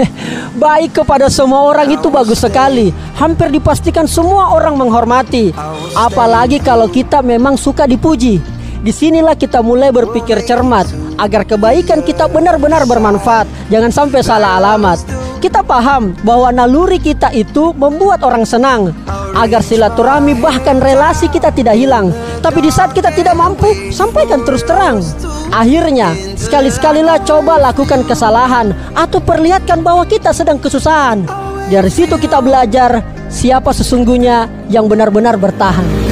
Baik kepada semua orang itu bagus sekali. Hampir dipastikan semua orang menghormati. Apalagi kalau kita memang suka dipuji. Disinilah kita mulai berpikir cermat agar kebaikan kita benar-benar bermanfaat. Jangan sampai salah alamat. Kita paham bahwa naluri kita itu membuat orang senang, agar silaturahmi bahkan relasi kita tidak hilang. Tapi di saat kita tidak mampu, sampaikan terus terang. Akhirnya, sekali-sekalilah coba lakukan kesalahan atau perlihatkan bahwa kita sedang kesusahan. Dari situ kita belajar siapa sesungguhnya yang benar-benar bertahan.